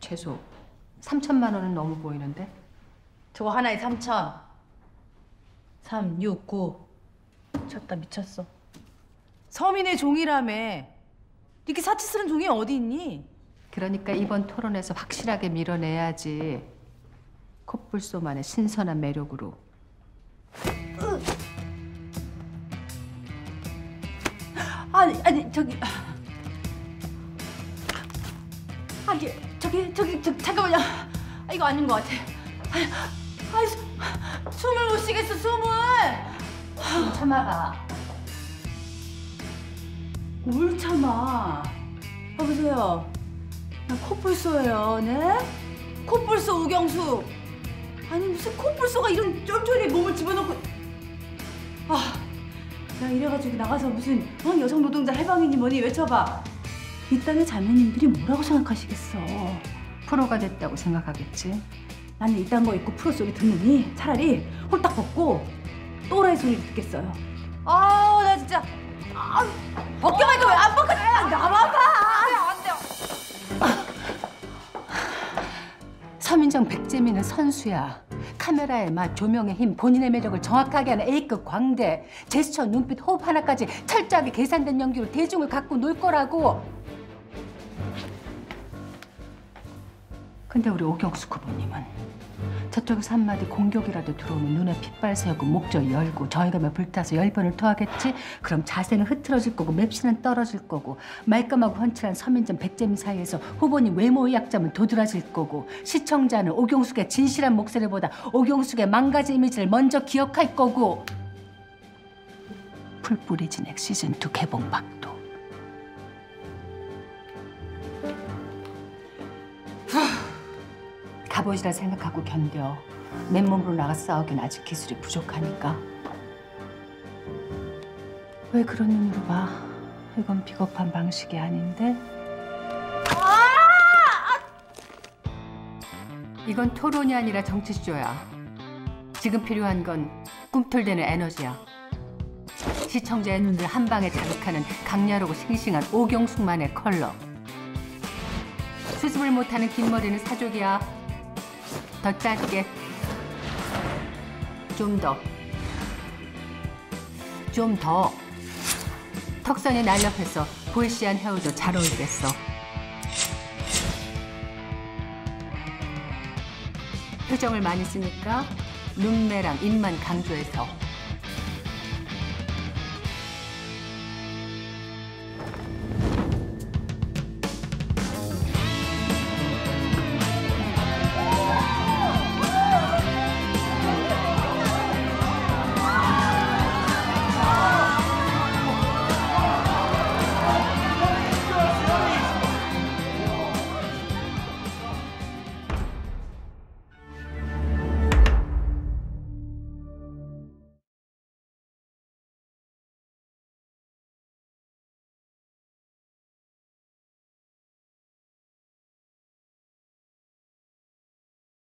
최소 3천만 원은 너무 보이는데? 저거 하나에 3천. 3, 6, 9. 미쳤다 미쳤어. 서민의 종이라며. 이렇게 사치스러운 종이 어디 있니? 그러니까 이번 토론에서 확실하게 밀어내야지. 콧불소만의 신선한 매력으로. 아니 저기 저기 잠깐만요. 이거 아닌 것 같아. 숨을 못 쉬겠어 숨을. 좀 참아봐. 뭘 참아? 여보세요. 나 콧불소예요, 네? 콧불소 우경수. 아니 무슨 콧불소가 이런 쫄쫄이 몸을 집어넣고. 나 이래가지고 나가서 무슨 여성 노동자 해방이니 뭐니 외쳐봐. 이 땅의 자매님들이 뭐라고 생각하시겠어? 프로가 됐다고 생각하겠지. 나는 이딴 거 입고 프로 소리 듣느니 차라리 홀딱 벗고 또라이 소리를 듣겠어요. 나 진짜. 벗겨봐 이거 왜 안 벗겨? 나와봐. 안 돼요. 서민정 백재민은 선수야. 카메라의 맛, 조명의 힘, 본인의 매력을 정확하게 하는 A급 광대. 제스처, 눈빛, 호흡 하나까지 철저하게 계산된 연기로 대중을 갖고 놀 거라고. 근데 우리 오경수 후보님은 저쪽에서 한마디 공격이라도 들어오면 눈에 핏발 세우고 목젖 열고 저희가 불타서 열번을 토하겠지? 그럼 자세는 흐트러질 거고 맵시는 떨어질 거고 말끔하고 훤칠한 서민정 백재민 사이에서 후보님 외모의 약점은 도드라질 거고 시청자는 오경숙의 진실한 목소리보다 오경숙의 망가진 이미지를 먼저 기억할 거고. 풀뿌리 진액 시즌2 개봉 박도. 갑옷이라 생각하고 견뎌. 맨몸으로 나가 싸우긴 아직 기술이 부족하니까. 왜 그런 눈으로 봐? 이건 비겁한 방식이 아닌데? 이건 토론이 아니라 정치쇼야. 지금 필요한 건 꿈틀대는 에너지야. 시청자의 눈을 한 방에 자극하는 강렬하고 싱싱한 오경숙만의 컬러. 수습을 못하는 긴 머리는 사족이야. 더 짧게. 좀 더. 턱선이 날렵해서 보이시한 헤어도 잘 어울리겠어. 표정을 많이 쓰니까 눈매랑 입만 강조해서